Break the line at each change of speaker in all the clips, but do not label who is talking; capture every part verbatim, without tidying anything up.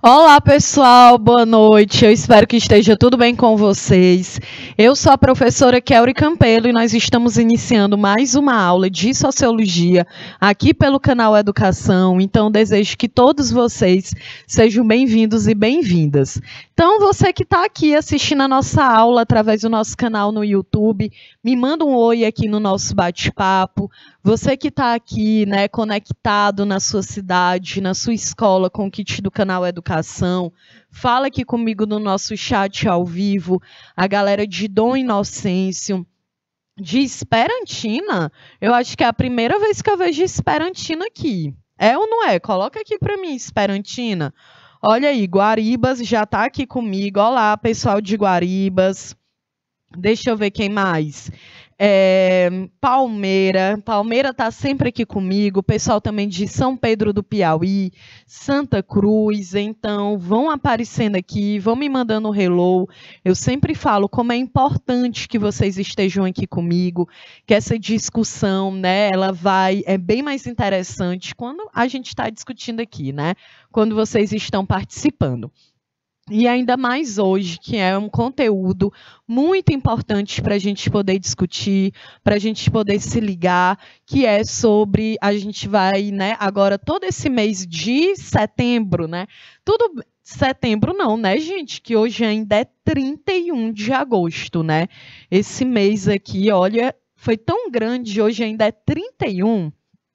Olá, pessoal, boa noite. Eu espero que esteja tudo bem com vocês. Eu sou a professora Kelly Campelo e nós estamos iniciando mais uma aula de Sociologia aqui pelo canal Educação. Então, desejo que todos vocês sejam bem-vindos e bem-vindas. Então, você que está aqui assistindo a nossa aula através do nosso canal no YouTube, me manda um oi aqui no nosso bate-papo. Você que está aqui, né, conectado na sua cidade, na sua escola, com o kit do canal Educação, fala aqui comigo no nosso chat ao vivo, a galera de Dom Inocêncio, de Esperantina. Eu acho que é a primeira vez que eu vejo Esperantina aqui. É ou não é? Coloca aqui para mim, Esperantina. Olha aí, Guaribas já está aqui comigo. Olá, pessoal de Guaribas. Deixa eu ver quem mais. É, Palmeira, Palmeira está sempre aqui comigo, o pessoal também de São Pedro do Piauí, Santa Cruz, então vão aparecendo aqui, vão me mandando um hello. Eu sempre falo como é importante que vocês estejam aqui comigo, que essa discussão, né, ela vai, é bem mais interessante quando a gente está discutindo aqui, né, quando vocês estão participando. E ainda mais hoje, que é um conteúdo muito importante para a gente poder discutir, para a gente poder se ligar, que é sobre, a gente vai, né, agora todo esse mês de setembro, né, tudo, setembro não, né, gente, que hoje ainda é trinta e um de agosto, né, esse mês aqui, olha, foi tão grande, hoje ainda é trinta e um,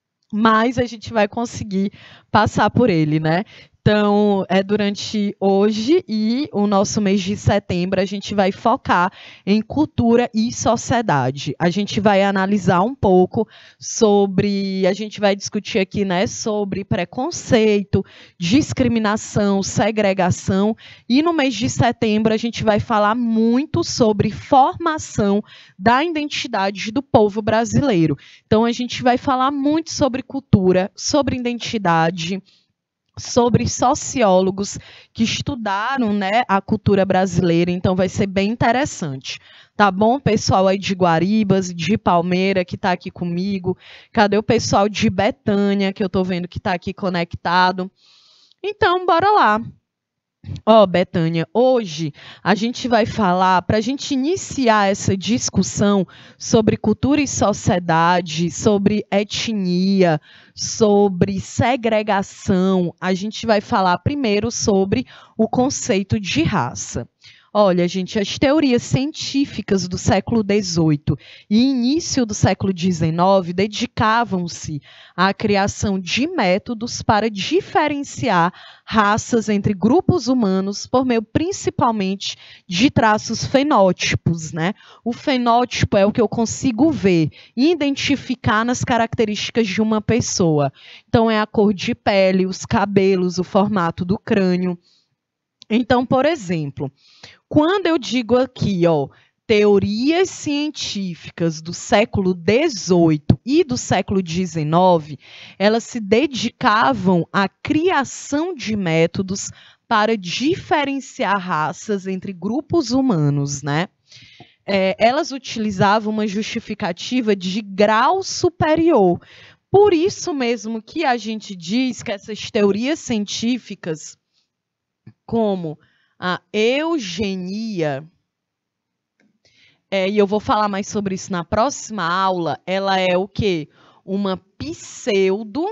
mas a gente vai conseguir passar por ele, né. Então, é durante hoje e o nosso mês de setembro, a gente vai focar em cultura e sociedade. A gente vai analisar um pouco sobre, a gente vai discutir aqui, né, sobre preconceito, discriminação, segregação, e no mês de setembro a gente vai falar muito sobre formação da identidade do povo brasileiro. Então, a gente vai falar muito sobre cultura, sobre identidade, sobre sociólogos que estudaram, né, a cultura brasileira, então vai ser bem interessante. Tá bom, pessoal aí de Guaribas, de Palmeira, que está aqui comigo? Cadê o pessoal de Betânia, que eu estou vendo que está aqui conectado? Então, bora lá. Ó, oh, Betânia, hoje a gente vai falar, para a gente iniciar essa discussão sobre cultura e sociedade, sobre etnia, sobre segregação, a gente vai falar primeiro sobre o conceito de raça. Olha, gente, as teorias científicas do século dezoito e início do século dezenove dedicavam-se à criação de métodos para diferenciar raças entre grupos humanos por meio principalmente de traços fenótipos, né? O fenótipo é o que eu consigo ver e identificar nas características de uma pessoa. Então, é a cor de pele, os cabelos, o formato do crânio. Então, por exemplo, quando eu digo aqui, ó, teorias científicas do século dezoito e do século dezenove, elas se dedicavam à criação de métodos para diferenciar raças entre grupos humanos, né? É, elas utilizavam uma justificativa de grau superior. Por isso mesmo que a gente diz que essas teorias científicas, como a eugenia, é, e eu vou falar mais sobre isso na próxima aula, ela é o quê? Uma pseudo,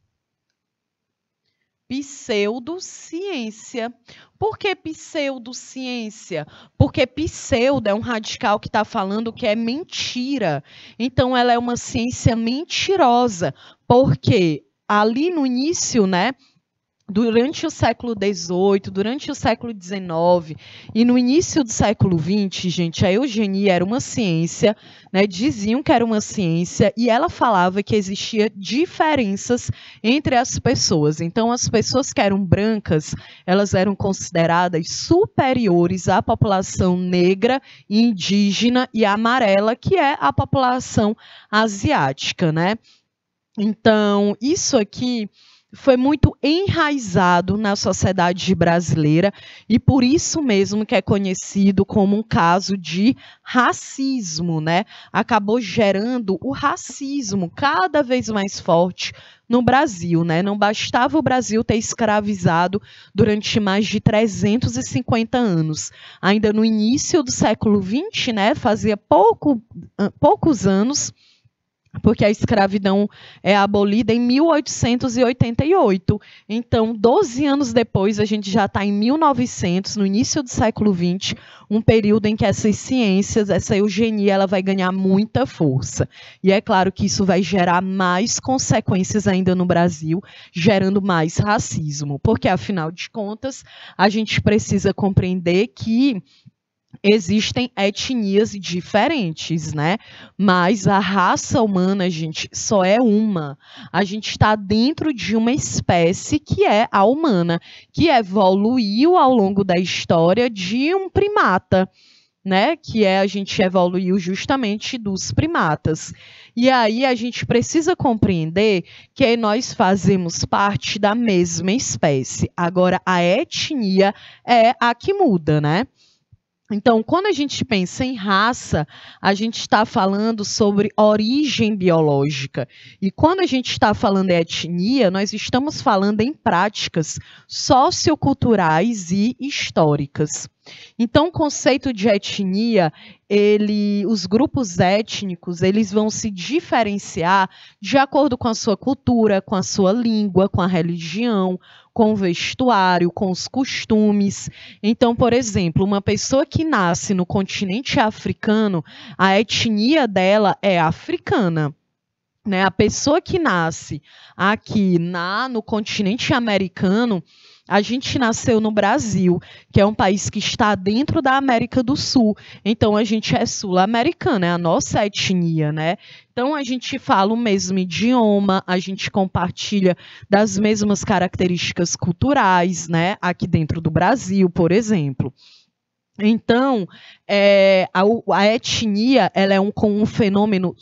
pseudociência. Por que pseudociência? Porque pseudo é um radical que está falando que é mentira. Então, ela é uma ciência mentirosa, porque ali no início, né, durante o século dezoito, durante o século dezenove e no início do século vinte, gente, a eugenia era uma ciência, né, diziam que era uma ciência, e ela falava que existia diferenças entre as pessoas. Então, as pessoas que eram brancas, elas eram consideradas superiores à população negra, indígena e amarela, que é a população asiática, né? Então, isso aqui foi muito enraizado na sociedade brasileira e por isso mesmo que é conhecido como um caso de racismo, né? Acabou gerando o racismo cada vez mais forte no Brasil, né? Não bastava o Brasil ter escravizado durante mais de trezentos e cinquenta anos. Ainda no início do século vinte, né? Fazia pouco, poucos anos, porque a escravidão é abolida em mil oitocentos e oitenta e oito. Então, doze anos depois, a gente já está em mil e novecentos, no início do século vinte, um período em que essas ciências, essa eugenia, ela vai ganhar muita força. E é claro que isso vai gerar mais consequências ainda no Brasil, gerando mais racismo, porque, afinal de contas, a gente precisa compreender que existem etnias diferentes, né? Mas a raça humana, gente, só é uma. A gente está dentro de uma espécie que é a humana, que evoluiu ao longo da história de um primata, né? Que é a gente evoluiu justamente dos primatas. E aí a gente precisa compreender que nós fazemos parte da mesma espécie. Agora, a etnia é a que muda, né? Então, quando a gente pensa em raça, a gente está falando sobre origem biológica. E quando a gente está falando em etnia, nós estamos falando em práticas socioculturais e históricas. Então, o conceito de etnia, ele, os grupos étnicos, eles vão se diferenciar de acordo com a sua cultura, com a sua língua, com a religião, com o vestuário, com os costumes. Então, por exemplo, uma pessoa que nasce no continente africano, a etnia dela é africana. Né? A pessoa que nasce aqui na, no continente americano, a gente nasceu no Brasil, que é um país que está dentro da América do Sul. Então, a gente é sul-americana, é a nossa etnia, né? Então, a gente fala o mesmo idioma, a gente compartilha das mesmas características culturais, né? Aqui dentro do Brasil, por exemplo. Então, é, a, a etnia ela é um, um fenômeno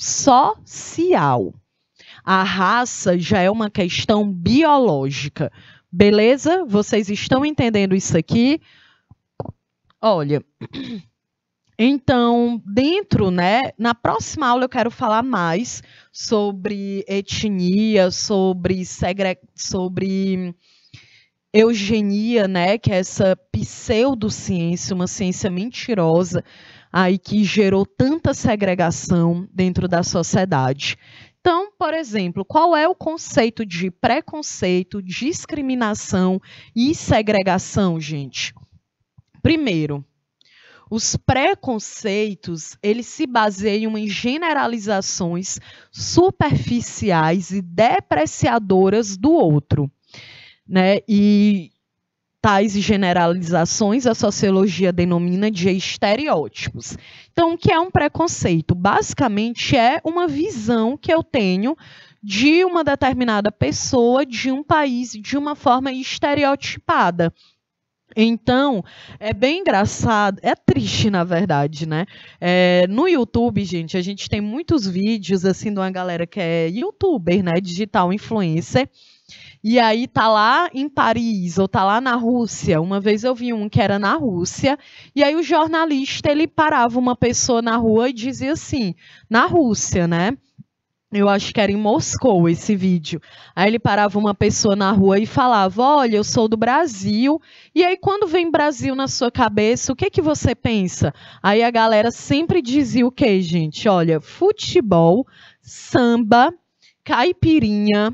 social. A raça já é uma questão biológica. Beleza? Vocês estão entendendo isso aqui? Olha, então, dentro, né, na próxima aula eu quero falar mais sobre etnia, sobre, segre... sobre eugenia, né, que é essa pseudociência, uma ciência mentirosa, aí que gerou tanta segregação dentro da sociedade. Então, por exemplo, qual é o conceito de preconceito, discriminação e segregação, gente? Primeiro, os preconceitos, eles se baseiam em generalizações superficiais e depreciadoras do outro, né? E tais generalizações a sociologia denomina de estereótipos. Então, o que é um preconceito? Basicamente, é uma visão que eu tenho de uma determinada pessoa, de um país, de uma forma estereotipada. Então, é bem engraçado, é triste, na verdade, né? É, no YouTube, gente, a gente tem muitos vídeos, assim, de uma galera que é youtuber, né? Digital influencer. E aí tá lá em Paris, ou tá lá na Rússia. Uma vez eu vi um que era na Rússia, e aí o jornalista, ele parava uma pessoa na rua e dizia assim, na Rússia, né? Eu acho que era em Moscou esse vídeo. Aí ele parava uma pessoa na rua e falava, olha, eu sou do Brasil. E aí quando vem Brasil na sua cabeça, o que que você pensa? Aí a galera sempre dizia o quê, gente? Olha, futebol, samba, caipirinha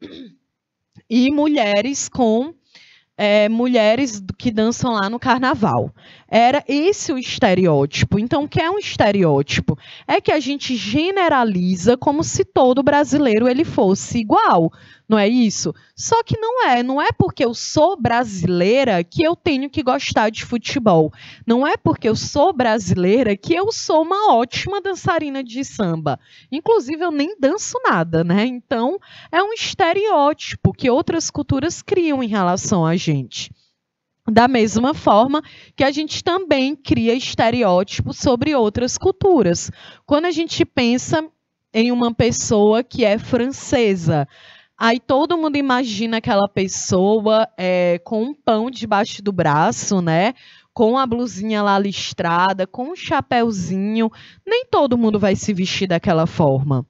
e mulheres com é, mulheres que dançam lá no carnaval. Era esse o estereótipo. Então, o que é um estereótipo? É que a gente generaliza como se todo brasileiro ele fosse igual, não é isso? Só que não é. Não é porque eu sou brasileira que eu tenho que gostar de futebol. Não é porque eu sou brasileira que eu sou uma ótima dançarina de samba. Inclusive, eu nem danço nada, né? Então, é um estereótipo que outras culturas criam em relação a gente. Da mesma forma que a gente também cria estereótipos sobre outras culturas. Quando a gente pensa em uma pessoa que é francesa, Aí todo mundo imagina aquela pessoa é, com um pão debaixo do braço, né? Com a blusinha lá listrada, com um chapéuzinho. Nem todo mundo vai se vestir daquela forma.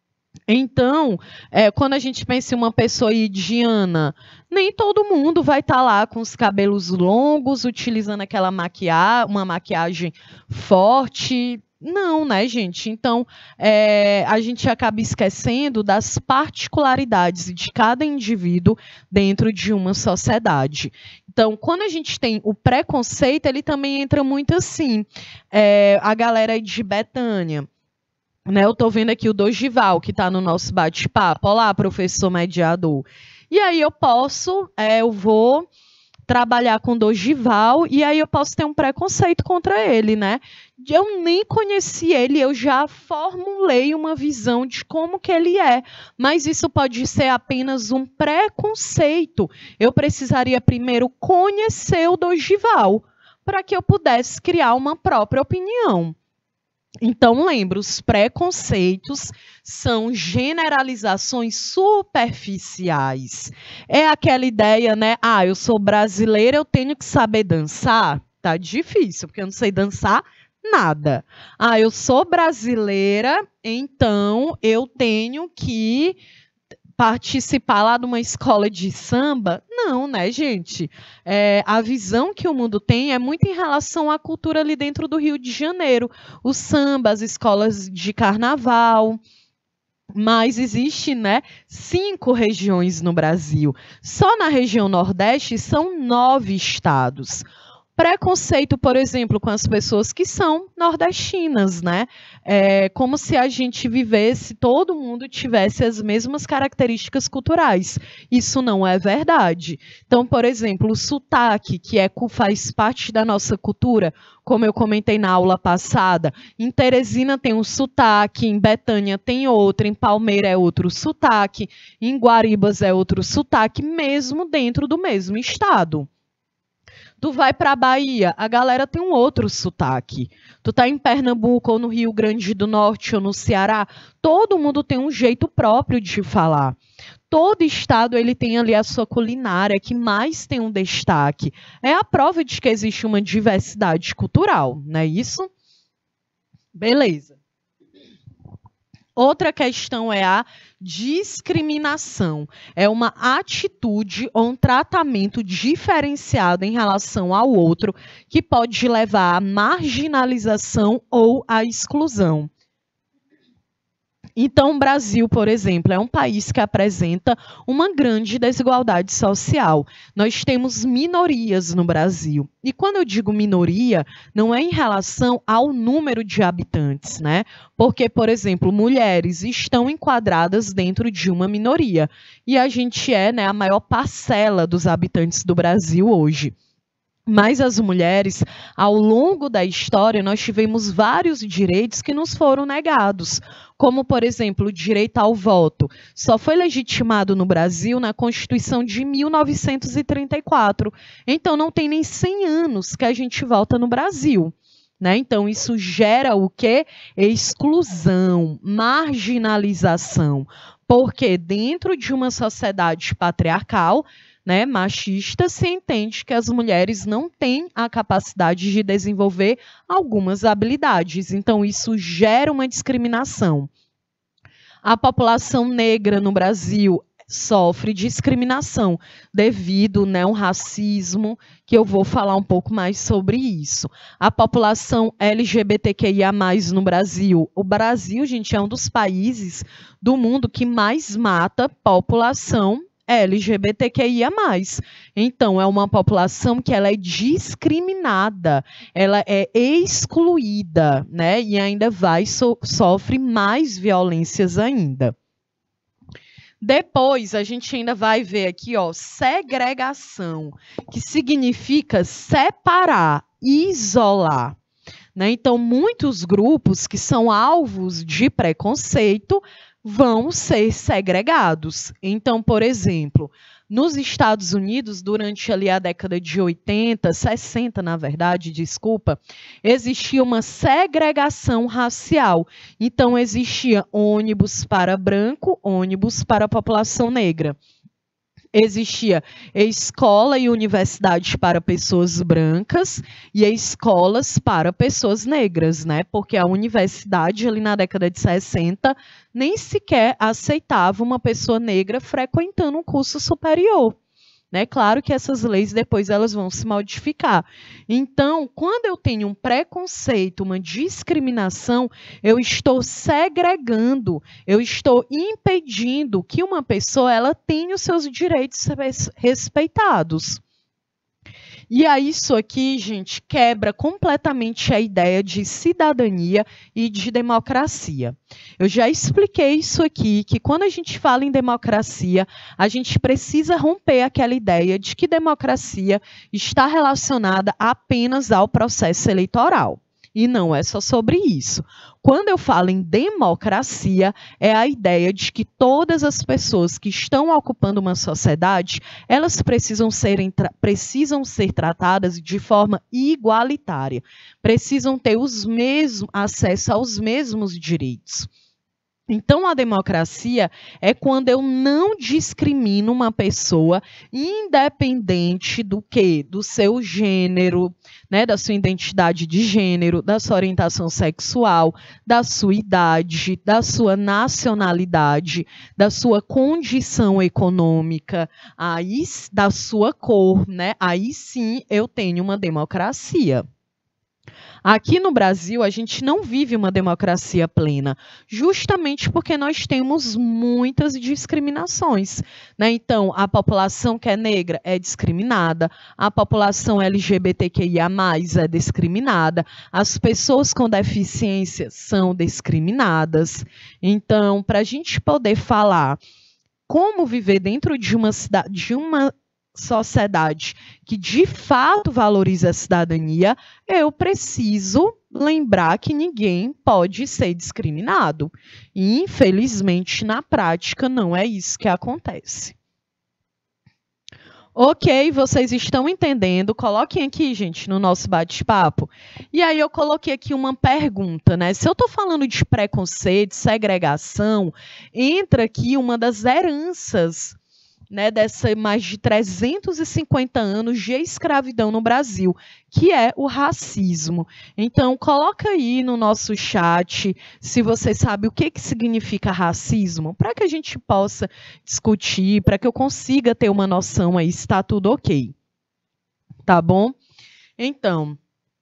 Então, é, quando a gente pensa em uma pessoa indiana, nem todo mundo vai estar tá lá com os cabelos longos, utilizando aquela maquiagem, uma maquiagem forte. Não, né, gente? Então, é, a gente acaba esquecendo das particularidades de cada indivíduo dentro de uma sociedade. Então, quando a gente tem o preconceito, ele também entra muito assim. É, a galera de Betânia, né, eu estou vendo aqui o Dorival, que está no nosso bate-papo. Olá, professor mediador. E aí eu posso, é, eu vou trabalhar com Dorival e aí eu posso ter um preconceito contra ele, né? Eu nem conheci ele, eu já formulei uma visão de como que ele é, mas isso pode ser apenas um preconceito. Eu precisaria primeiro conhecer o Dorival para que eu pudesse criar uma própria opinião. Então, lembra, os preconceitos são generalizações superficiais. É aquela ideia, né? Ah, eu sou brasileira, eu tenho que saber dançar? Tá difícil, porque eu não sei dançar nada. Ah, eu sou brasileira, então eu tenho que participar lá de uma escola de samba? Não, né, gente? É, a visão que o mundo tem é muito em relação à cultura ali dentro do Rio de Janeiro. O samba, as escolas de carnaval. Mas existe, né, cinco regiões no Brasil. Só na região Nordeste são nove estados. Preconceito, por exemplo, com as pessoas que são nordestinas, né? É como se a gente vivesse, todo mundo tivesse as mesmas características culturais. Isso não é verdade. Então, por exemplo, o sotaque, que é, faz parte da nossa cultura, como eu comentei na aula passada, em Teresina tem um sotaque, em Betânia tem outro, em Palmeira é outro sotaque, em Guaribas é outro sotaque, mesmo dentro do mesmo estado. Tu vai para a Bahia, a galera tem um outro sotaque. Tu tá em Pernambuco, ou no Rio Grande do Norte, ou no Ceará, todo mundo tem um jeito próprio de falar. Todo estado ele tem ali a sua culinária, que mais tem um destaque. É a prova de que existe uma diversidade cultural, não é isso? Beleza. Outra questão é a discriminação. É uma atitude ou um tratamento diferenciado em relação ao outro que pode levar à marginalização ou à exclusão. Então, o Brasil, por exemplo, é um país que apresenta uma grande desigualdade social. Nós temos minorias no Brasil. E quando eu digo minoria, não é em relação ao número de habitantes, né? Porque, por exemplo, mulheres estão enquadradas dentro de uma minoria. E a gente é, né, a maior parcela dos habitantes do Brasil hoje. Mas as mulheres, ao longo da história, nós tivemos vários direitos que nos foram negados, como, por exemplo, o direito ao voto. Só foi legitimado no Brasil na Constituição de mil novecentos e trinta e quatro. Então, não tem nem cem anos que a gente vota no Brasil. Né? Então, isso gera o quê? Exclusão, marginalização. Porque dentro de uma sociedade patriarcal, né, machista, se entende que as mulheres não têm a capacidade de desenvolver algumas habilidades. Então, isso gera uma discriminação. A população negra no Brasil sofre discriminação devido, né, ao racismo, que eu vou falar um pouco mais sobre isso. A população L G B T Q I A mais, no Brasil. O Brasil, gente, é um dos países do mundo que mais mata população L G B T Q I A mais. Então, é uma população que ela é discriminada, ela é excluída, né? E ainda vai, so, sofre mais violências ainda. Depois, a gente ainda vai ver aqui, ó, segregação, que significa separar, isolar. Né? Então, muitos grupos que são alvos de preconceito vão ser segregados. Então, por exemplo, Nos Estados Unidos, durante ali a década de oitenta, sessenta, na verdade, desculpa, existia uma segregação racial. Então, existia ônibus para branco, ônibus para a população negra. Existia escola e universidade para pessoas brancas e escolas para pessoas negras, né? Porque a universidade, ali na década de sessenta, nem sequer aceitava uma pessoa negra frequentando um curso superior. Né? Claro que essas leis depois elas vão se modificar. Então, quando eu tenho um preconceito, uma discriminação, eu estou segregando, eu estou impedindo que uma pessoa ela tenha os seus direitos respeitados. E aí isso aqui, gente, quebra completamente a ideia de cidadania e de democracia. Eu já expliquei isso aqui, que quando a gente fala em democracia, a gente precisa romper aquela ideia de que democracia está relacionada apenas ao processo eleitoral. E não é só sobre isso. Quando eu falo em democracia, é a ideia de que todas as pessoas que estão ocupando uma sociedade, elas precisam ser, precisam ser tratadas de forma igualitária, precisam ter os mesmos, acesso aos mesmos direitos. Então, a democracia é quando eu não discrimino uma pessoa independente do quê? Do seu gênero, né, da sua identidade de gênero, da sua orientação sexual, da sua idade, da sua nacionalidade, da sua condição econômica, aí, da sua cor, né? Aí sim eu tenho uma democracia. Aqui no Brasil, a gente não vive uma democracia plena, justamente porque nós temos muitas discriminações, né? Então, a população que é negra é discriminada, a população L G B T Q I A mais, é discriminada, as pessoas com deficiência são discriminadas. Então, para a gente poder falar como viver dentro de uma cidade, de uma sociedade que de fato valoriza a cidadania, eu preciso lembrar que ninguém pode ser discriminado. E, infelizmente, na prática, não é isso que acontece. Ok, vocês estão entendendo? Coloquem aqui, gente, no nosso bate-papo. E aí eu coloquei aqui uma pergunta, né? Se eu estou falando de preconceito, segregação, entra aqui uma das heranças, né, dessa mais de trezentos e cinquenta anos de escravidão no Brasil, que é o racismo. Então, coloca aí no nosso chat se você sabe o que, que significa racismo, para que a gente possa discutir, para que eu consiga ter uma noção aí se está tudo ok. Tá bom? Então,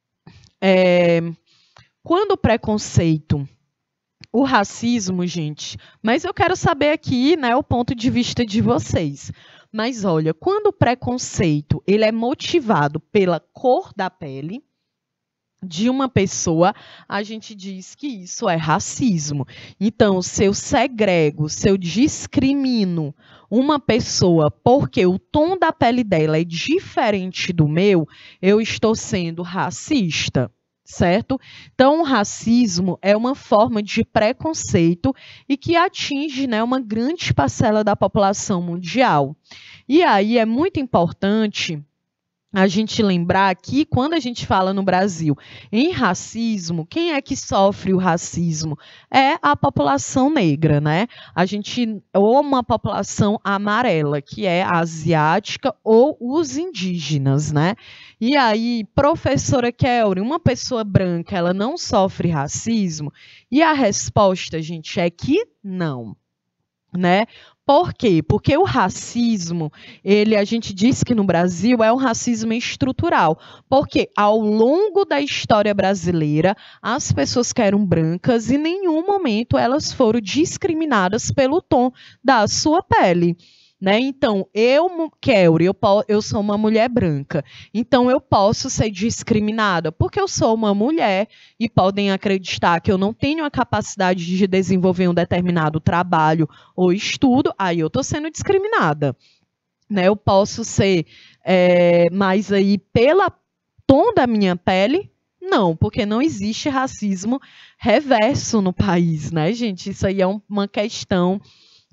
é, quando o preconceito... O racismo, gente, mas eu quero saber aqui, né, o ponto de vista de vocês. Mas olha, quando o preconceito ele é motivado pela cor da pele de uma pessoa, a gente diz que isso é racismo. Então, se eu segrego, se eu discrimino uma pessoa porque o tom da pele dela é diferente do meu, eu estou sendo racista. Certo? Então, o racismo é uma forma de preconceito e que atinge, né, uma grande parcela da população mundial. E aí é muito importante a gente lembrar que quando a gente fala no Brasil em racismo, quem é que sofre o racismo? É a população negra, né? A gente, ou uma população amarela, que é a asiática, ou os indígenas, né? E aí, professora Kelly, uma pessoa branca, ela não sofre racismo? E a resposta, gente, é que não, né? Por quê? Porque o racismo, ele, a gente diz que no Brasil é um racismo estrutural, porque ao longo da história brasileira, as pessoas que eram brancas, em nenhum momento elas foram discriminadas pelo tom da sua pele. Né? Então, eu, Kelly, eu, eu sou uma mulher branca, então eu posso ser discriminada porque eu sou uma mulher e podem acreditar que eu não tenho a capacidade de desenvolver um determinado trabalho ou estudo, aí eu estou sendo discriminada. Né? Eu posso ser é, mais aí pela tom da minha pele? Não, porque não existe racismo reverso no país, né, gente? Isso aí é um, uma questão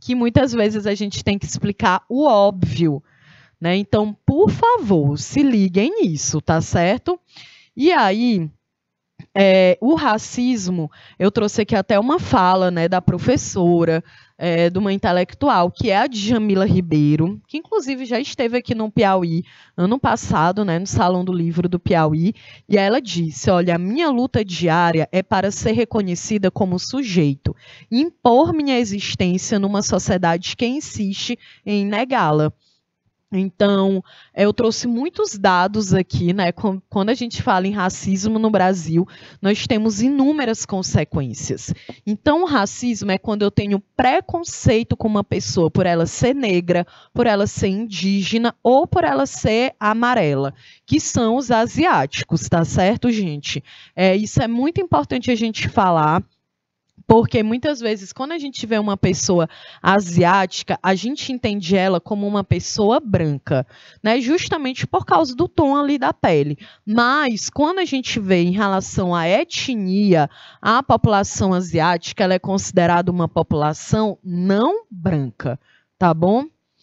que muitas vezes a gente tem que explicar o óbvio, né? Então, por favor, se liguem nisso, tá certo? E aí, é, o racismo, eu trouxe aqui até uma fala, né, da professora, é, de uma intelectual, que é a Djamila Ribeiro, que inclusive já esteve aqui no Piauí ano passado, né, no Salão do Livro do Piauí, e ela disse, olha, a minha luta diária é para ser reconhecida como sujeito, e impor minha existência numa sociedade que insiste em negá-la. Então, eu trouxe muitos dados aqui, né? Quando a gente fala em racismo no Brasil, nós temos inúmeras consequências. Então, o racismo é quando eu tenho preconceito com uma pessoa por ela ser negra, por ela ser indígena ou por ela ser amarela, que são os asiáticos, tá certo, gente? É, isso é muito importante a gente falar. Porque muitas vezes, quando a gente vê uma pessoa asiática, a gente entende ela como uma pessoa branca, né? Justamente por causa do tom ali da pele. Mas, quando a gente vê em relação à etnia, a população asiática ela é considerada uma população não branca, tá bom?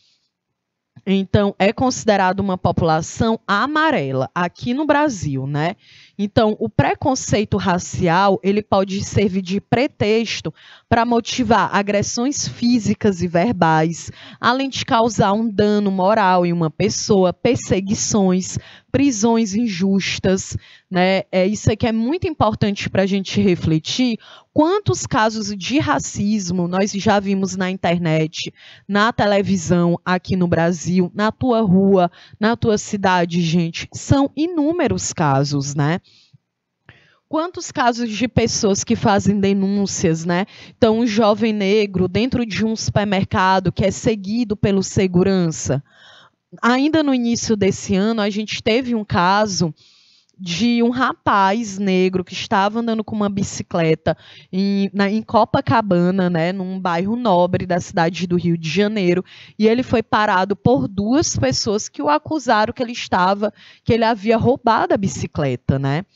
Então, é considerada uma população amarela aqui no Brasil, né? Então, o preconceito racial, ele pode servir de pretexto para motivar agressões físicas e verbais, além de causar um dano moral em uma pessoa, perseguições, prisões injustas, né? É, isso aqui é muito importante para a gente refletir. Quantos casos de racismo nós já vimos na internet, na televisão, aqui no Brasil, na tua rua, na tua cidade, gente? São inúmeros casos, né? Quantos casos de pessoas que fazem denúncias, né? Então, um jovem negro dentro de um supermercado que é seguido pelo segurança. Ainda no início desse ano, a gente teve um caso de um rapaz negro que estava andando com uma bicicleta em, na, em Copacabana, né, num bairro nobre da cidade do Rio de Janeiro, e ele foi parado por duas pessoas que o acusaram que ele estava, que ele havia roubado a bicicleta, né?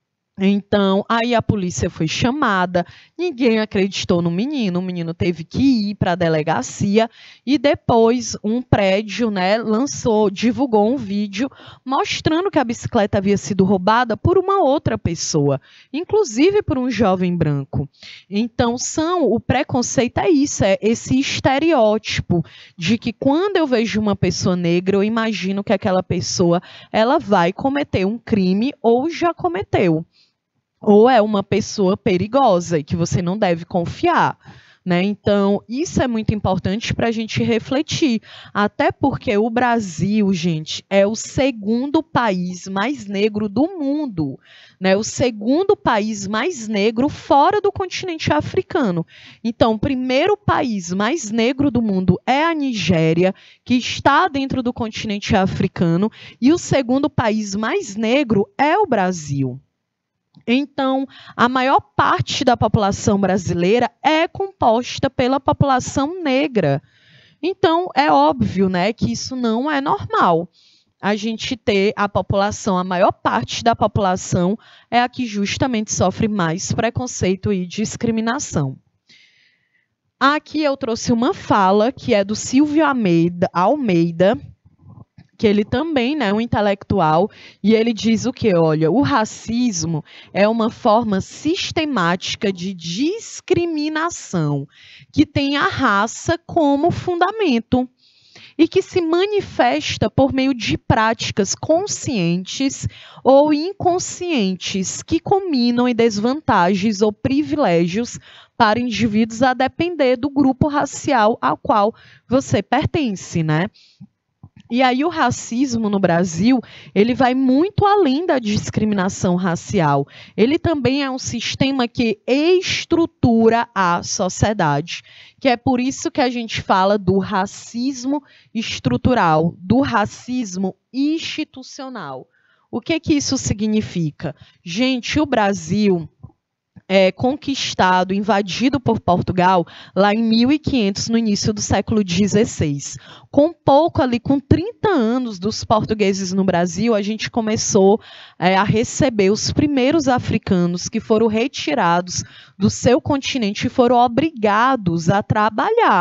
Então, aí a polícia foi chamada, ninguém acreditou no menino, o menino teve que ir para a delegacia e depois um prédio, né, lançou, divulgou um vídeo mostrando que a bicicleta havia sido roubada por uma outra pessoa, inclusive por um jovem branco. Então, são, o preconceito é isso, é esse estereótipo de que quando eu vejo uma pessoa negra, eu imagino que aquela pessoa ela vai cometer um crime ou já cometeu. Ou é uma pessoa perigosa e que você não deve confiar, né? Então, isso é muito importante para a gente refletir. Até porque o Brasil, gente, é o segundo país mais negro do mundo, né? O segundo país mais negro fora do continente africano. Então, o primeiro país mais negro do mundo é a Nigéria, que está dentro do continente africano, e o segundo país mais negro é o Brasil. Então, a maior parte da população brasileira é composta pela população negra. Então, é óbvio, né, que isso não é normal. A gente ter a população, a maior parte da população é a que justamente sofre mais preconceito e discriminação. Aqui eu trouxe uma fala que é do Silvio Almeida, Almeida que ele também é, né, um intelectual, e ele diz o que? Olha, o racismo é uma forma sistemática de discriminação que tem a raça como fundamento e que se manifesta por meio de práticas conscientes ou inconscientes que combinam em desvantagens ou privilégios para indivíduos a depender do grupo racial ao qual você pertence, né? E aí o racismo no Brasil, ele vai muito além da discriminação racial. Ele também é um sistema que estrutura a sociedade, que é por isso que a gente fala do racismo estrutural, do racismo institucional. O que que isso significa? Gente, o Brasil é conquistado, invadido por Portugal, lá em mil e quinhentos, no início do século dezesseis. Com pouco ali, com trinta anos dos portugueses no Brasil, a gente começou é, a receber os primeiros africanos que foram retirados do seu continente e foram obrigados a trabalhar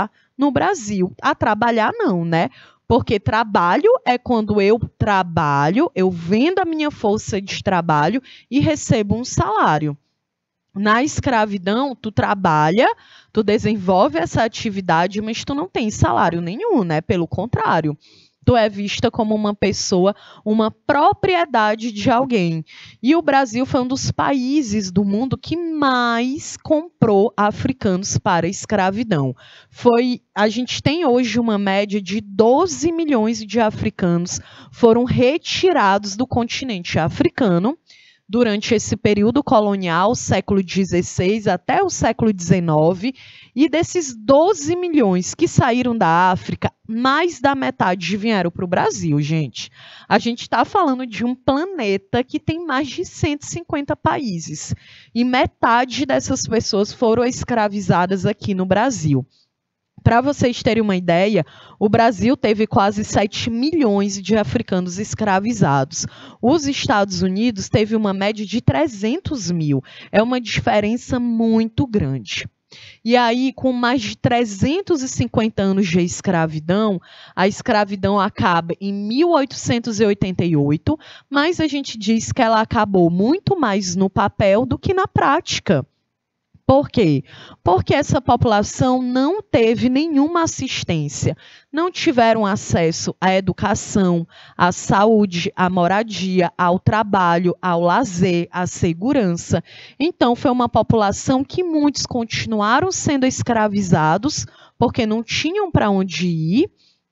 no Brasil. A trabalhar não, né? Porque trabalho é quando eu trabalho, eu vendo a minha força de trabalho e recebo um salário. Na escravidão, tu trabalha, tu desenvolve essa atividade, mas tu não tem salário nenhum, né? Pelo contrário, tu é vista como uma pessoa, uma propriedade de alguém. E o Brasil foi um dos países do mundo que mais comprou africanos para a escravidão. Foi, a gente tem hoje uma média de doze milhões de africanos foram retirados do continente africano durante esse período colonial, século dezesseis até o século dezenove, e desses doze milhões que saíram da África, mais da metade vieram para o Brasil, gente. A gente está falando de um planeta que tem mais de cento e cinquenta países, e metade dessas pessoas foram escravizadas aqui no Brasil. Para vocês terem uma ideia, o Brasil teve quase sete milhões de africanos escravizados. Os Estados Unidos teve uma média de trezentos mil. É uma diferença muito grande. E aí, com mais de trezentos e cinquenta anos de escravidão, a escravidão acaba em mil oitocentos e oitenta e oito, mas a gente diz que ela acabou muito mais no papel do que na prática. Por quê? Porque essa população não teve nenhuma assistência, não tiveram acesso à educação, à saúde, à moradia, ao trabalho, ao lazer, à segurança. Então, foi uma população que muitos continuaram sendo escravizados porque não tinham para onde ir,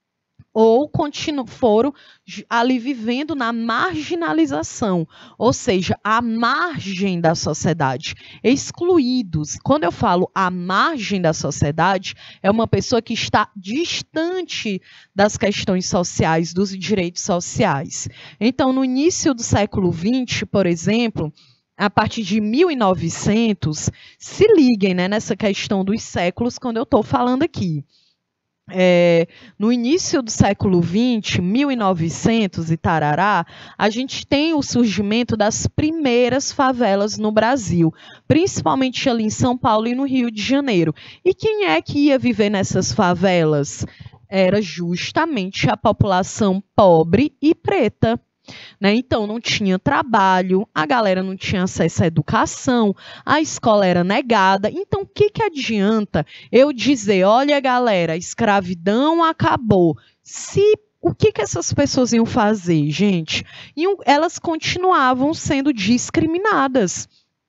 ou continu- foram ali vivendo na marginalização, ou seja, à margem da sociedade, excluídos. Quando eu falo à margem da sociedade, é uma pessoa que está distante das questões sociais, dos direitos sociais. Então, no início do século vinte, por exemplo, a partir de mil e novecentos, se liguem, né, nessa questão dos séculos, quando eu estou falando aqui. É, no início do século vinte, mil e novecentos e tarará, a gente tem o surgimento das primeiras favelas no Brasil, principalmente ali em São Paulo e no Rio de Janeiro. E quem é que ia viver nessas favelas? Era justamente a população pobre e preta. Né? Então, não tinha trabalho, a galera não tinha acesso à educação, a escola era negada. Então, o que, que adianta eu dizer, olha, galera, a escravidão acabou? Se o que, que essas pessoas iam fazer, gente? Iam, elas continuavam sendo discriminadas.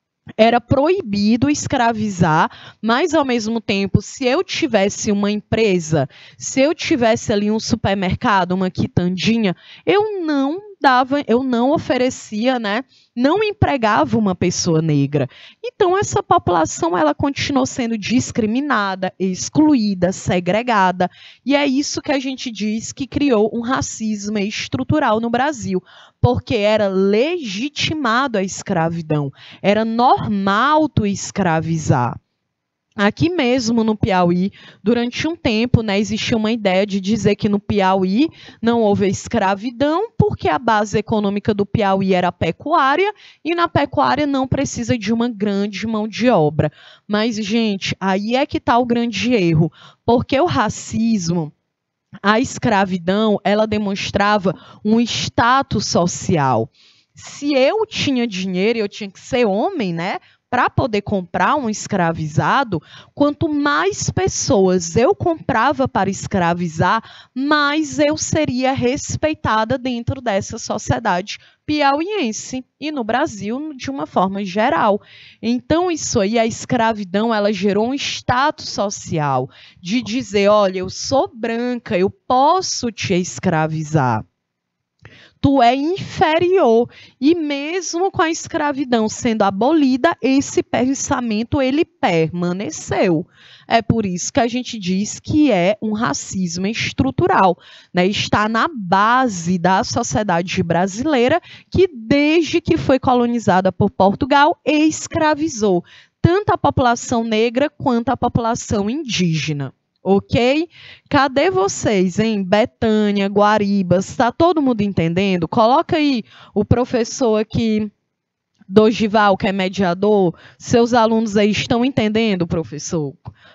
Era proibido escravizar, mas, ao mesmo tempo, se eu tivesse uma empresa, se eu tivesse ali um supermercado, uma quitandinha, eu não dava, eu não oferecia, né? Não empregava uma pessoa negra. Então, essa população, ela continuou sendo discriminada, excluída, segregada, e é isso que a gente diz que criou um racismo estrutural no Brasil, porque era legitimado a escravidão, era normal tu escravizar. Aqui mesmo no Piauí, durante um tempo, né, existia uma ideia de dizer que no Piauí não houve escravidão porque a base econômica do Piauí era a pecuária e na pecuária não precisa de uma grande mão de obra. Mas, gente, aí é que está o grande erro, porque o racismo, a escravidão, ela demonstrava um status social. Se eu tinha dinheiro, eu tinha que ser homem, né? Para poder comprar um escravizado, quanto mais pessoas eu comprava para escravizar, mais eu seria respeitada dentro dessa sociedade piauiense e no Brasil de uma forma geral. Então, isso aí, a escravidão, ela gerou um status social de dizer, olha, eu sou branca, eu posso te escravizar. Tu é inferior. E mesmo com a escravidão sendo abolida, esse pensamento ele permaneceu. É por isso que a gente diz que é um racismo estrutural, né? Está na base da sociedade brasileira que, desde que foi colonizada por Portugal, escravizou tanto a população negra quanto a população indígena. Ok? Cadê vocês, hein? Betânia, Guaribas, está todo mundo entendendo? Coloca aí o professor aqui, Dogival, que é mediador. Seus alunos aí estão entendendo, professor?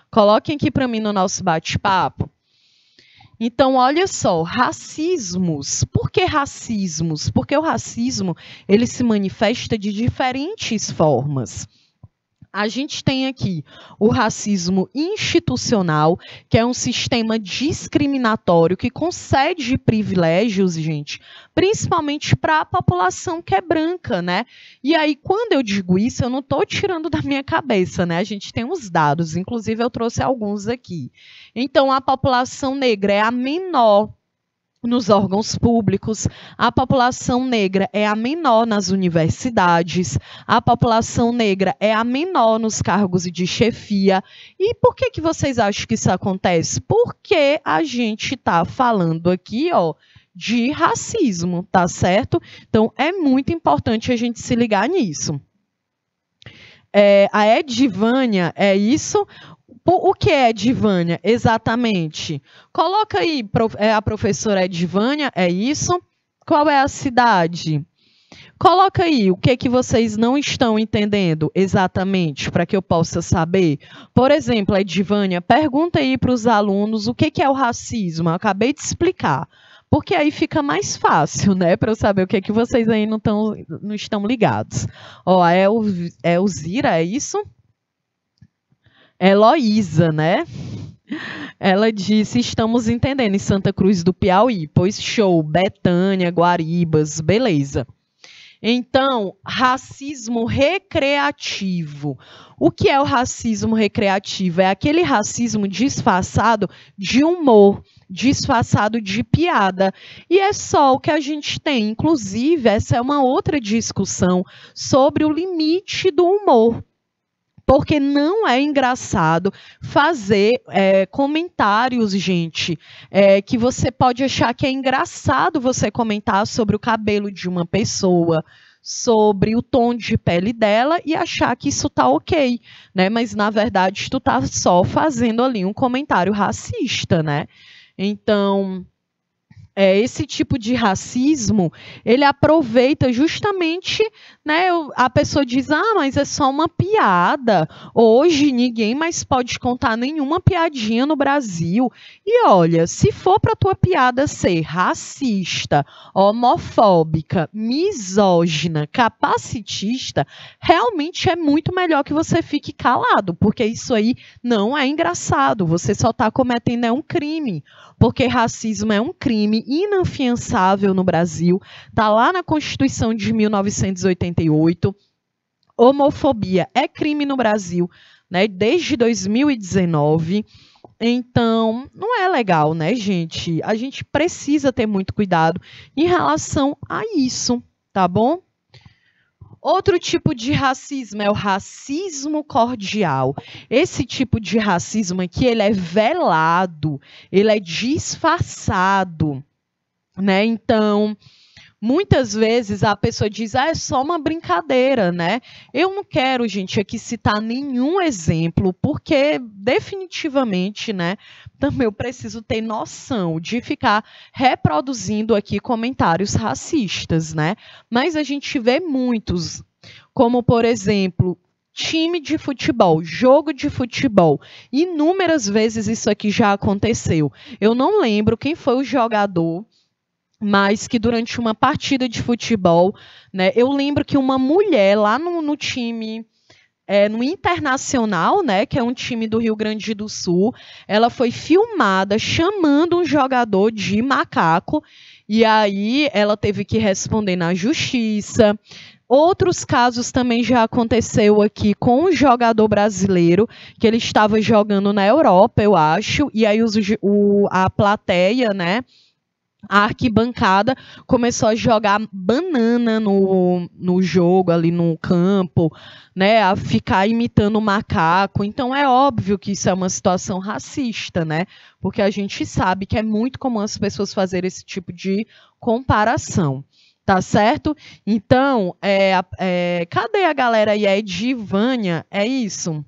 Coloquem aqui para mim no nosso bate-papo. Então, olha só, racismos. Por que racismos? Porque o racismo, ele se manifesta de diferentes formas. A gente tem aqui o racismo institucional, que é um sistema discriminatório que concede privilégios, gente, principalmente para a população que é branca, né? E aí, quando eu digo isso, eu não estou tirando da minha cabeça, né? A gente tem os dados, inclusive eu trouxe alguns aqui. Então, a população negra é a menor nos órgãos públicos, a população negra é a menor nas universidades, a população negra é a menor nos cargos de chefia. E por que que vocês acham que isso acontece? Porque a gente está falando aqui, ó, de racismo, tá certo? Então, é muito importante a gente se ligar nisso. É, a Edivânia, é isso? O que é Edivânia, exatamente? Coloca aí, é a professora Edivânia, é isso? Qual é a cidade? Coloca aí, o que que vocês não estão entendendo exatamente, para que eu possa saber. Por exemplo, Edivânia, pergunta aí para os alunos o que que é o racismo. Eu acabei de explicar, porque aí fica mais fácil, né, para eu saber o que que vocês aí não, tão, não estão ligados. Ó, a El, Elzira, é isso? Heloísa, né? Ela disse, estamos entendendo, em Santa Cruz do Piauí. Pois show, Betânia, Guaribas, beleza. Então, racismo recreativo. O que é o racismo recreativo? É aquele racismo disfarçado de humor, disfarçado de piada. E é só o que a gente tem. Inclusive, essa é uma outra discussão sobre o limite do humor. Porque não é engraçado fazer é, comentários, gente, é, que você pode achar que é engraçado você comentar sobre o cabelo de uma pessoa, sobre o tom de pele dela e achar que isso tá ok, né? Mas, na verdade, tu tá só fazendo ali um comentário racista, né? Então... É, esse tipo de racismo, ele aproveita justamente, né, a pessoa diz, ah, mas é só uma piada, hoje ninguém mais pode contar nenhuma piadinha no Brasil. E olha, se for para tua piada ser racista, homofóbica, misógina, capacitista, realmente é muito melhor que você fique calado, porque isso aí não é engraçado, você só está cometendo é um crime. Porque racismo é um crime inafiançável no Brasil, está lá na Constituição de mil novecentos e oitenta e oito. Homofobia é crime no Brasil, né, desde dois mil e dezenove. Então, não é legal, né, gente? A gente precisa ter muito cuidado em relação a isso, tá bom? Outro tipo de racismo é o racismo cordial. Esse tipo de racismo aqui, ele é velado, ele é disfarçado, né? Então, muitas vezes a pessoa diz, ah, é só uma brincadeira, né? Eu não quero, gente, aqui citar nenhum exemplo, porque definitivamente, né, também eu preciso ter noção de ficar reproduzindo aqui comentários racistas, né? Mas a gente vê muitos, como, por exemplo, time de futebol, jogo de futebol. Inúmeras vezes isso aqui já aconteceu. Eu não lembro quem foi o jogador, mas que durante uma partida de futebol, né, eu lembro que uma mulher lá no, no time, é, no Internacional, né, que é um time do Rio Grande do Sul, ela foi filmada chamando um jogador de macaco, e aí ela teve que responder na justiça. Outros casos também já aconteceu aqui com um jogador brasileiro, que ele estava jogando na Europa, eu acho, e aí os, o, a plateia, né, a arquibancada começou a jogar banana no, no jogo, ali no campo, né, a ficar imitando o macaco. Então, é óbvio que isso é uma situação racista, né, porque a gente sabe que é muito comum as pessoas fazerem esse tipo de comparação. Tá certo? Então, é, é, cadê a galera aí? É Edivânia? É isso?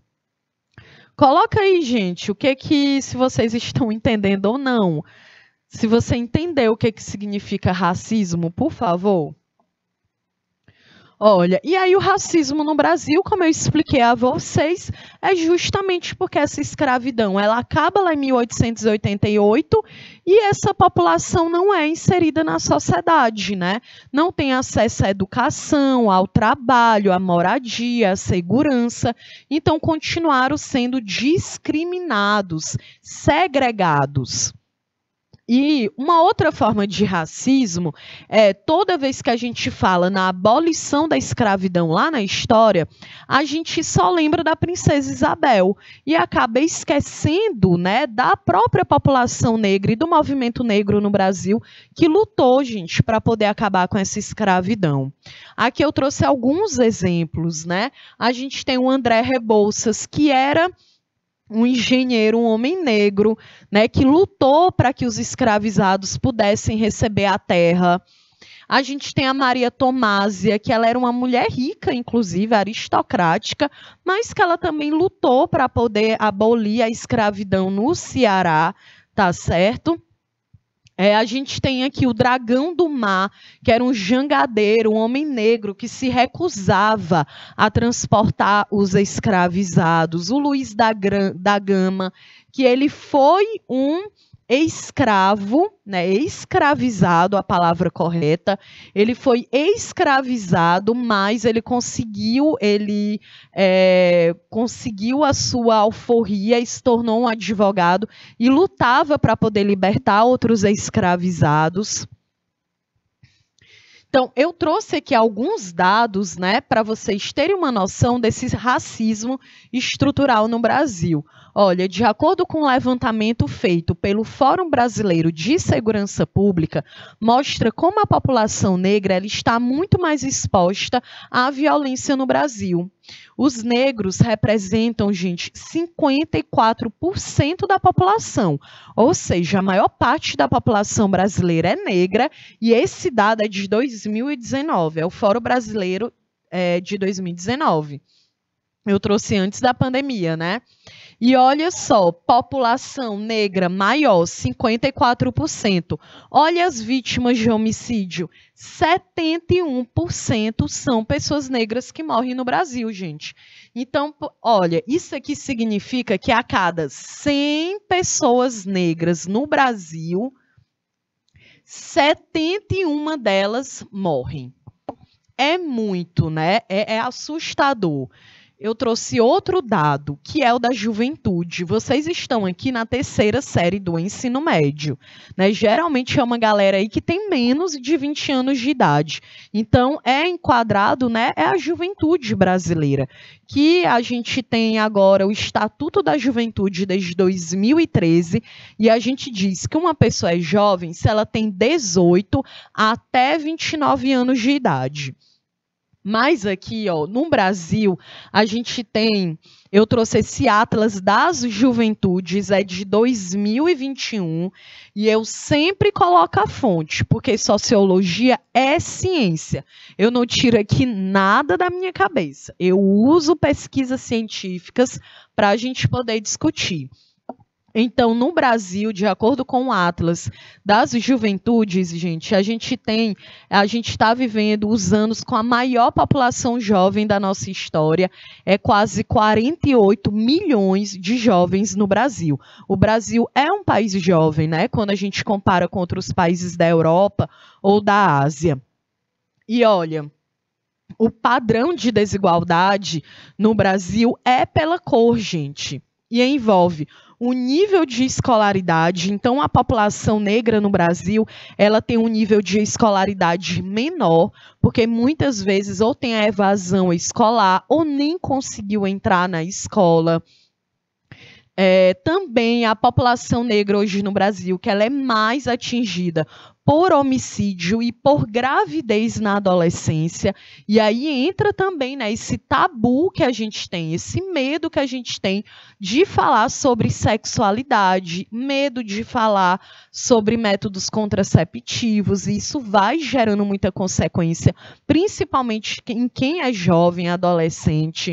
Coloca aí, gente, o que que, se vocês estão entendendo ou não. Se você entendeu o que que significa racismo, por favor. Olha, e aí o racismo no Brasil, como eu expliquei a vocês, é justamente porque essa escravidão, ela acaba lá em mil oitocentos e oitenta e oito e essa população não é inserida na sociedade, né? Não tem acesso à educação, ao trabalho, à moradia, à segurança, então continuaram sendo discriminados, segregados. E uma outra forma de racismo é toda vez que a gente fala na abolição da escravidão lá na história, a gente só lembra da princesa Isabel e acaba esquecendo, né, da própria população negra e do movimento negro no Brasil que lutou, gente, para poder acabar com essa escravidão. Aqui eu trouxe alguns exemplos, né? A gente tem o André Rebouças, que era um engenheiro, um homem negro, né, que lutou para que os escravizados pudessem receber a terra. A gente tem a Maria Tomásia, que ela era uma mulher rica, inclusive aristocrática, mas que ela também lutou para poder abolir a escravidão no Ceará, tá certo? É, a gente tem aqui o Dragão do Mar, que era um jangadeiro, um homem negro que se recusava a transportar os escravizados. O Luiz da, da Gama, que ele foi um escravo, né, escravizado, a palavra correta, ele foi escravizado, mas ele conseguiu, ele é, conseguiu a sua alforria e se tornou um advogado e lutava para poder libertar outros escravizados. Então, eu trouxe aqui alguns dados, né, para vocês terem uma noção desse racismo estrutural no Brasil. Olha, de acordo com um levantamento feito pelo Fórum Brasileiro de Segurança Pública, mostra como a população negra ela está muito mais exposta à violência no Brasil. Os negros representam, gente, cinquenta e quatro por cento da população, ou seja, a maior parte da população brasileira é negra, e esse dado é de dois mil e dezenove, é o Fórum Brasileiro é, de dois mil e dezenove. Eu trouxe antes da pandemia, né? E olha só, população negra maior, cinquenta e quatro por cento. Olha as vítimas de homicídio, setenta e um por cento são pessoas negras que morrem no Brasil, gente. Então, olha, isso aqui significa que a cada cem pessoas negras no Brasil, setenta e uma delas morrem. É muito, né? É, é assustador. Eu trouxe outro dado, que é o da juventude. Vocês estão aqui na terceira série do ensino médio, né? Geralmente é uma galera aí que tem menos de vinte anos de idade. Então, é enquadrado, né? É a juventude brasileira, que a gente tem agora o Estatuto da Juventude desde dois mil e treze, e a gente diz que uma pessoa é jovem se ela tem dezoito até vinte e nove anos de idade. Mas aqui, ó, no Brasil, a gente tem, eu trouxe esse Atlas das Juventudes, é de dois mil e vinte e um, e eu sempre coloco a fonte, porque sociologia é ciência. Eu não tiro aqui nada da minha cabeça. Eu uso pesquisas científicas para a gente poder discutir. Então, no Brasil, de acordo com o Atlas das Juventudes, gente, a gente tem, a gente está vivendo os anos com a maior população jovem da nossa história, é quase quarenta e oito milhões de jovens no Brasil. O Brasil é um país jovem, né, quando a gente compara com outros países da Europa ou da Ásia. E olha, o padrão de desigualdade no Brasil é pela cor, gente, e envolve o nível de escolaridade. Então, a população negra no Brasil, ela tem um nível de escolaridade menor, porque muitas vezes ou tem a evasão escolar ou nem conseguiu entrar na escola. É, também a população negra hoje no Brasil, que ela é mais atingida por homicídio e por gravidez na adolescência. E aí entra também, né, esse tabu que a gente tem, esse medo que a gente tem de falar sobre sexualidade, medo de falar sobre métodos contraceptivos, e isso vai gerando muita consequência, principalmente em quem é jovem, adolescente.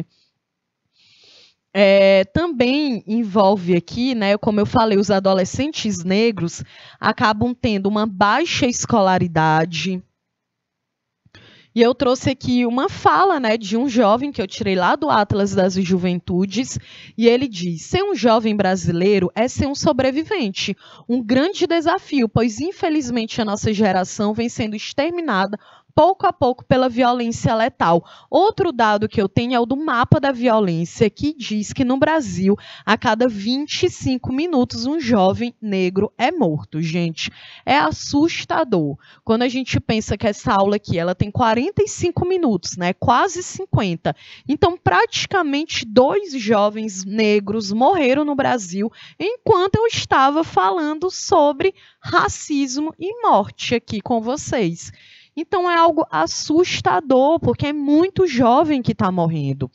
É, também envolve aqui, né, como eu falei, os adolescentes negros acabam tendo uma baixa escolaridade. E eu trouxe aqui uma fala, né, de um jovem que eu tirei lá do Atlas das Juventudes, e ele diz: ser um jovem brasileiro é ser um sobrevivente, um grande desafio, pois infelizmente a nossa geração vem sendo exterminada pouco a pouco pela violência letal. Outro dado que eu tenho é o do mapa da violência, que diz que no Brasil, a cada vinte e cinco minutos, um jovem negro é morto. Gente, é assustador. Quando a gente pensa que essa aula aqui, ela tem quarenta e cinco minutos, né? Quase cinquenta. Então, praticamente dois jovens negros morreram no Brasil enquanto eu estava falando sobre racismo e morte aqui com vocês. Então, é algo assustador, porque é muito jovem que está morrendo.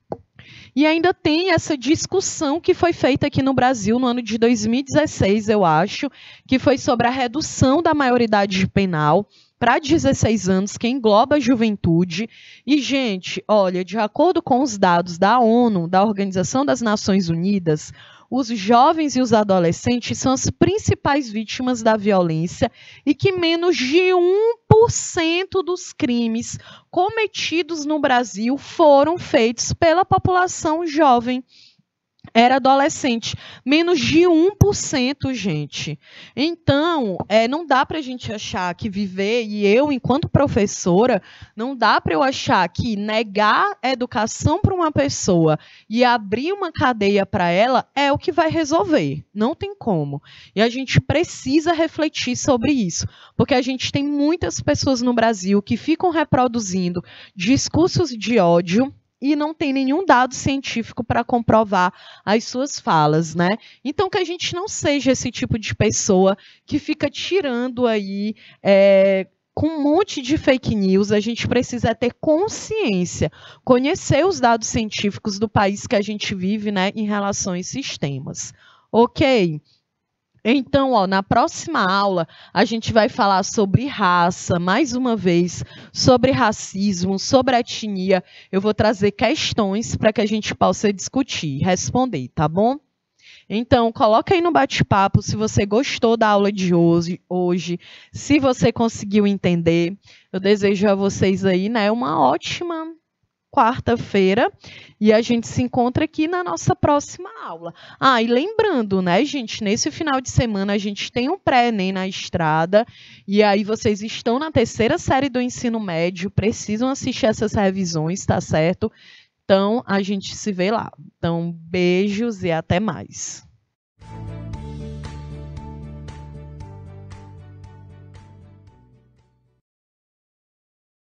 E ainda tem essa discussão que foi feita aqui no Brasil no ano de dois mil e dezesseis, eu acho, que foi sobre a redução da maioridade penal para dezesseis anos, que engloba a juventude. E, gente, olha, de acordo com os dados da ONU, da Organização das Nações Unidas, os jovens e os adolescentes são as principais vítimas da violência e que menos de um por cento dos crimes cometidos no Brasil foram feitos pela população jovem. Era adolescente, menos de um por cento, gente. Então, é, não dá para a gente achar que viver, e eu, enquanto professora, não dá para eu achar que negar educação para uma pessoa e abrir uma cadeia para ela é o que vai resolver. Não tem como. E a gente precisa refletir sobre isso, porque a gente tem muitas pessoas no Brasil que ficam reproduzindo discursos de ódio, e não tem nenhum dado científico para comprovar as suas falas, né? Então, que a gente não seja esse tipo de pessoa que fica tirando aí, é, com um monte de fake news. A gente precisa ter consciência, conhecer os dados científicos do país que a gente vive, né, em relação a esses temas. Ok? Então, ó, na próxima aula, a gente vai falar sobre raça, mais uma vez, sobre racismo, sobre etnia. Eu vou trazer questões para que a gente possa discutir, responder, tá bom? Então, coloca aí no bate-papo se você gostou da aula de hoje, hoje, se você conseguiu entender. Eu desejo a vocês aí, né, uma ótima quarta-feira, e a gente se encontra aqui na nossa próxima aula. Ah, e lembrando, né, gente, nesse final de semana a gente tem um pré-ENEM na estrada, e aí vocês estão na terceira série do ensino médio, precisam assistir essas revisões, tá certo? Então, a gente se vê lá. Então, beijos e até mais.